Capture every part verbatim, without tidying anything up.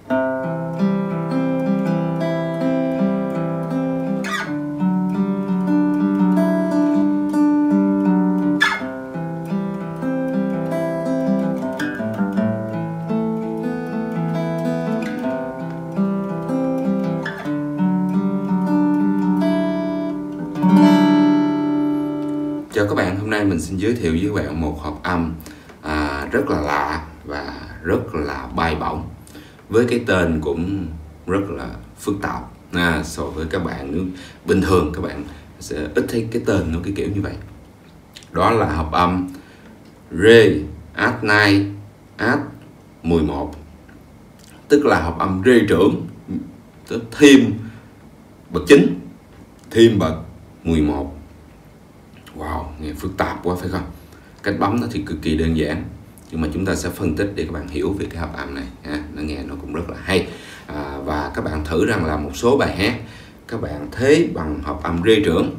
Chào các bạn, hôm nay mình xin giới thiệu với các bạn một hợp âm à, rất là lạ và rất là bay bổng, với cái tên cũng rất là phức tạp à, so với các bạn nếu bình thường các bạn sẽ ít thấy cái tên nó cái kiểu như vậy. Đó là hợp âm Re add chín add mười một, tức là hợp âm Re trưởng thêm bậc chín thêm bậc mười một. Wow, nghe phức tạp quá phải không? Cách bấm nó thì cực kỳ đơn giản, nhưng mà chúng ta sẽ phân tích để các bạn hiểu về cái hợp âm này ha. Nó nghe nó cũng rất là hay à, và các bạn thử rằng là một số bài hát các bạn thế bằng hợp âm Re trưởng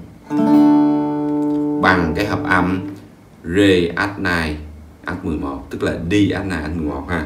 bằng cái hợp âm Re add chín add mười một, tức là D add chín add mười một ha.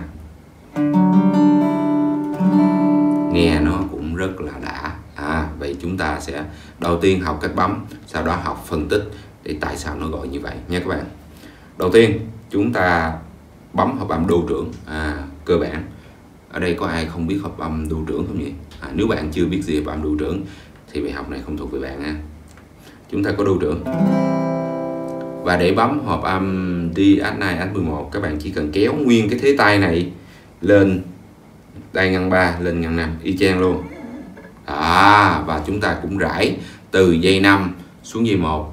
Nghe nó cũng rất là đã à, vậy chúng ta sẽ đầu tiên học cách bấm, sau đó học phân tích để tại sao nó gọi như vậy nha các bạn. Đầu tiên chúng ta bấm hợp âm đô trưởng à, cơ bản. Ở đây có ai không biết hợp âm đô trưởng không nhỉ? À, nếu bạn chưa biết gì hợp âm đô trưởng thì bài học này không thuộc về bạn ha. Chúng ta có đô trưởng, và để bấm hợp âm D add chín add mười một các bạn chỉ cần kéo nguyên cái thế tay này lên tay ngăn ba lên ngăn năm y chang luôn à, và chúng ta cũng rải từ dây năm xuống dây một.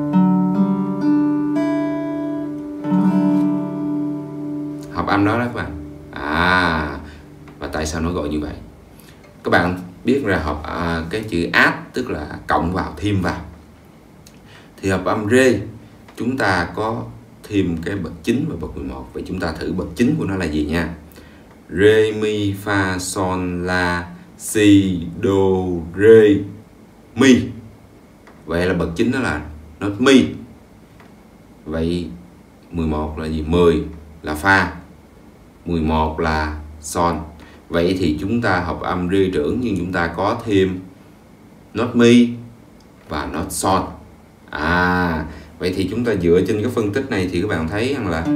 Hợp âm đó đó các bạn à, và tại sao nó gọi như vậy? Các bạn biết ra hợp à, cái chữ add tức là cộng vào, thêm vào, thì hợp âm Re chúng ta có thêm cái bậc chín và bậc mười một. Vậy chúng ta thử bậc chín của nó là gì nha. Re mi fa son la si do re mi. Vậy là bậc chín đó là nốt mi. Vậy mười một là gì? mười là fa, mười một là son. Vậy thì chúng ta hợp âm Re trưởng nhưng chúng ta có thêm nốt mi và nốt son à. Vậy thì chúng ta dựa trên cái phân tích này thì các bạn thấy rằng là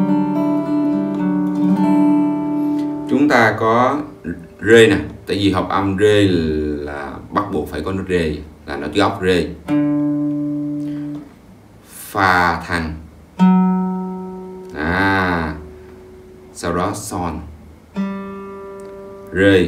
chúng ta có Re nè, tại vì hợp âm Re là bắt buộc phải có nốt Re, là nốt gốc Re, Fa thăng à, sau đó son, Re,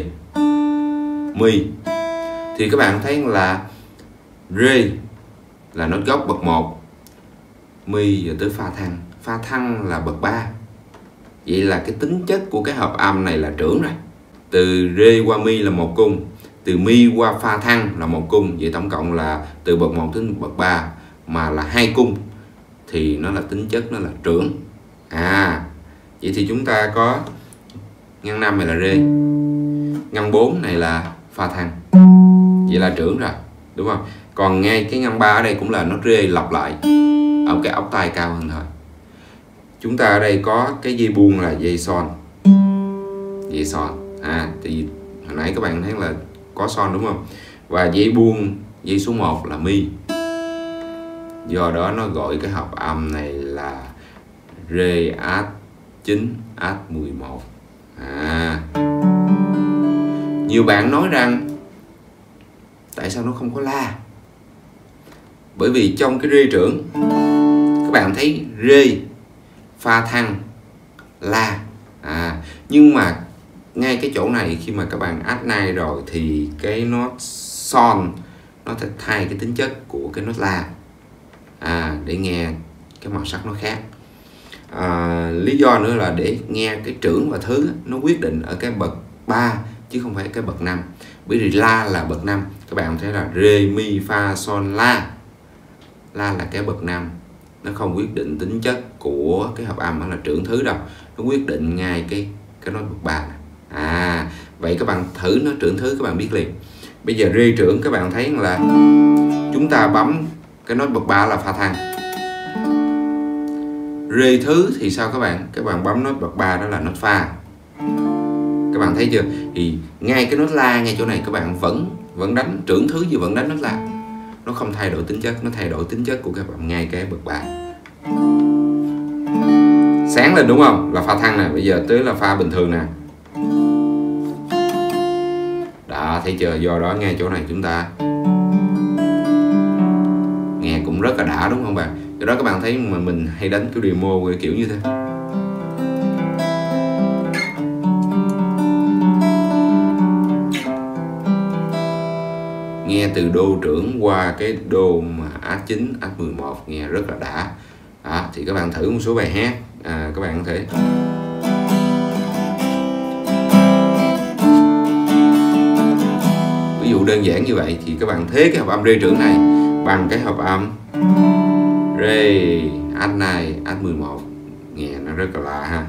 mi. Thì các bạn thấy là Re là nốt gốc bậc một, mi rồi tới Fa thăng. Fa thăng là bậc ba. Vậy là cái tính chất của cái hợp âm này là trưởng rồi. Từ Re qua mi là một cung, từ mi qua Fa thăng là một cung. Vậy tổng cộng là từ bậc một đến bậc ba mà là hai cung, thì nó là tính chất nó là trưởng à. Vậy thì chúng ta có ngăn năm này là Re, ngăn bốn này là Fa thăng, vậy là trưởng rồi đúng không? Còn ngay cái ngăn ba ở đây cũng là nốt Re lặp lại ở cái ốc tai cao hơn thôi. Chúng ta ở đây có cái dây buông là dây son, dây son à, thì hồi nãy các bạn thấy là có son đúng không? Và dây buông dây số một là mi. Do đó nó gọi cái hợp âm này là Re add chín add mười một à. Nhiều bạn nói rằng tại sao nó không có la? Bởi vì trong cái Re trưởng các bạn thấy Re, Fa thăng, la à, nhưng mà ngay cái chỗ này khi mà các bạn add chín rồi thì cái nốt son nó sẽ thay cái tính chất của cái nốt la à, để nghe cái màu sắc nó khác à. Lý do nữa là để nghe cái trưởng và thứ nó quyết định ở cái bậc ba chứ không phải cái bậc năm. Bởi vì la là bậc năm, các bạn thấy là Re mi fa son la, la là cái bậc năm, nó không quyết định tính chất của cái hợp âm là trưởng thứ đâu, nó quyết định ngay cái cái nốt bậc ba à. Vậy các bạn thử nó trưởng thứ các bạn biết liền. Bây giờ Re trưởng các bạn thấy là chúng ta bấm cái nốt bậc ba là Fa thăng. Re thứ thì sao các bạn? Các bạn bấm nốt bậc ba đó là nốt Fa. Các bạn thấy chưa? Thì ngay cái nốt la ngay chỗ này các bạn vẫn vẫn đánh trưởng thứ gì vẫn đánh nốt la, nó không thay đổi tính chất, nó thay đổi tính chất của các bạn ngay cái bậc ba. Sáng lên đúng không? Là pha thăng nè, bây giờ tới là pha bình thường nè. Đó, thấy chưa? Do đó ngay chỗ này chúng ta nghe cũng rất là đã đúng không bạn? Do đó các bạn thấy mà mình hay đánh cái demo kiểu như thế. Nghe từ đô trưởng qua cái đô mà át chín, át mười một nghe rất là đã. Đó, thì các bạn thử một số bài hát, à, các bạn có thể ví dụ đơn giản như vậy thì các bạn thế cái hợp âm rê trưởng này bằng cái hợp âm rê át này, át mười một nghe nó rất là lạ ha.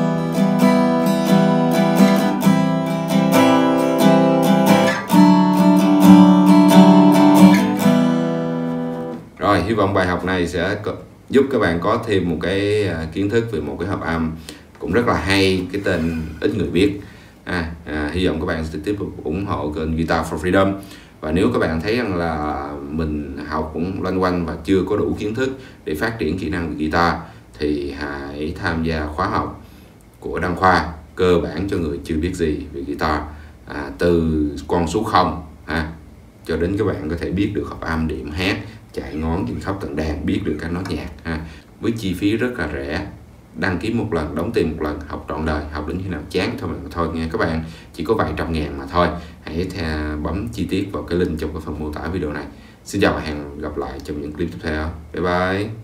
Rồi, hy vọng bài học này sẽ giúp các bạn có thêm một cái kiến thức về một cái hợp âm cũng rất là hay, cái tên ít người biết. À, à, hy vọng các bạn sẽ tiếp tục ủng hộ kênh Guitar for Freedom. Và nếu các bạn thấy rằng là mình học cũng loanh quanh và chưa có đủ kiến thức để phát triển kỹ năng về guitar thì hãy tham gia khóa học của Đăng Khoa cơ bản cho người chưa biết gì về guitar, à, từ con số không à, cho đến các bạn có thể biết được hợp âm, điểm hát, chạy ngón trên khớp tận đàn, biết được các nốt nhạc ha, với chi phí rất là rẻ. Đăng ký một lần, đóng tiền một lần, học trọn đời, học đến khi nào chán thôi mà thôi nghe các bạn, chỉ có vài trăm ngàn mà thôi. Hãy theo bấm chi tiết vào cái link trong cái phần mô tả video này. Xin chào và hẹn gặp lại trong những clip tiếp theo. Bye bye.